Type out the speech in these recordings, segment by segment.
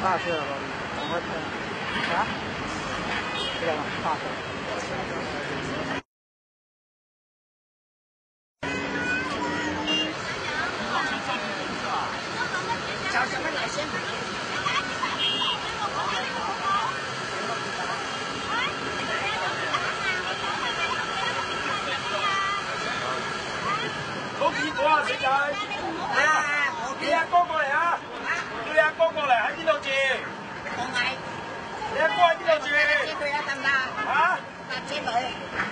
大事了，等会儿看啊，这个大事。 找什么来先？ 好幾個啊，死仔！你阿哥過嚟啊！叫你阿哥過嚟喺邊度住？ 我嗌你阿哥喺邊度住？ 接佢啊，得唔得？ 啊？ 搭車佢。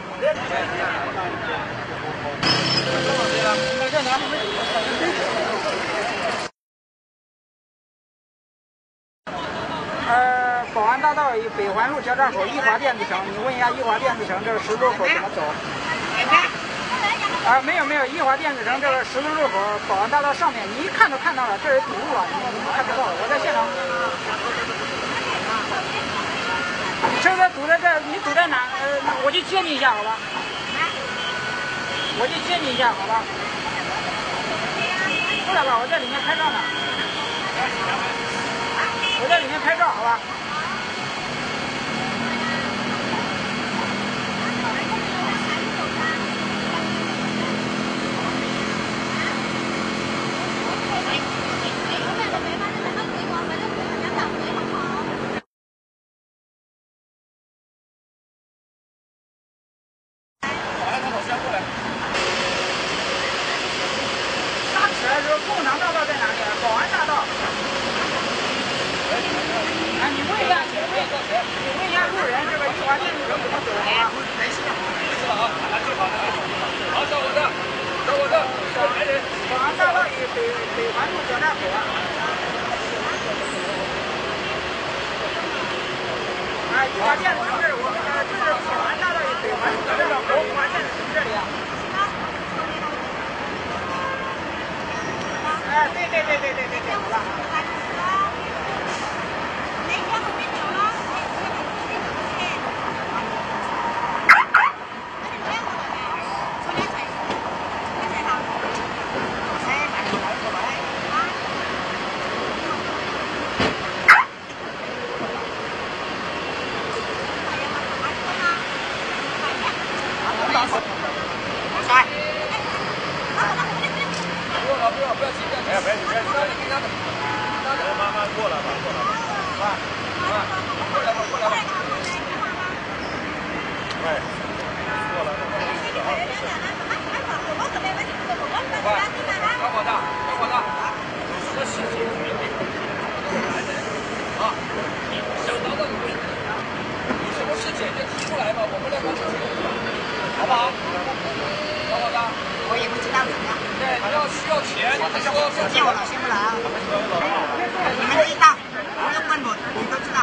保安大道北环路交叉口益华电子城，你问一下益华电子城这个十字路口怎么走？没有，益华电子城这个十字路口保安大道上面，你一看就看到了，这是堵路了，你看不到，我在现场。你车子堵在这，你堵在哪？我去接你一下，好吧？我去接你一下，好吧？过来吧，我在里面拍照呢。我在里面拍照，好吧？共长大道在哪里？保安大道。哎，你问一下路人，这个益华电子城怎么走啊？ 好，小伙子， 保安大道与北环路交叉口啊。益华电子城这是保安大道与北环路交叉口，益华电子城这里啊。对，好了。 不要急，不要急，慢慢过来吧，过来吧。哎，过来吧，小伙子，什么事情？啊，你想到的有什么事情就提出来吧，我们两个解决，好不好？小伙子， 我也不知道怎么样。 对，你要需要钱，你说借我老先不来，你们知道，不用问我，你都知道。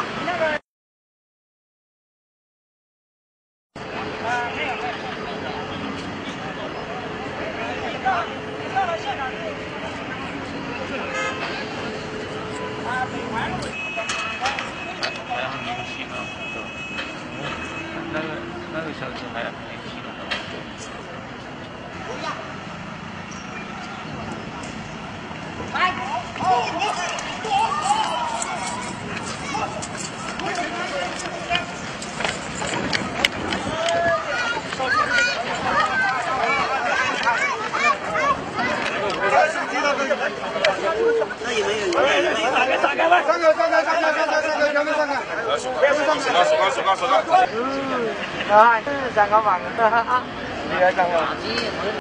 你到了现场就北环路。 还很年轻啊，那个小子还很年轻啊。 不要。 上个网的，你来上个。